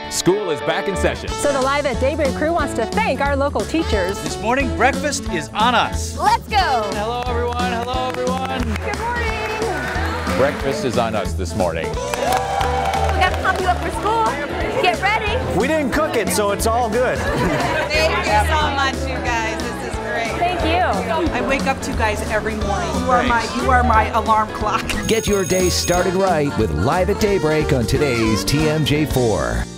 School is back in session. So the Live at Daybreak crew wants to thank our local teachers. This morning, breakfast is on us. Let's go. Hello, everyone. Hello, everyone. Good morning. Breakfast is on us this morning. We got to pump you up for school. Get ready. We didn't cook it, so it's all good. Thank you so much, you guys. This is great. Thank you. I wake up to you guys every morning. You are my alarm clock. Get your day started right with Live at Daybreak on today's TMJ4.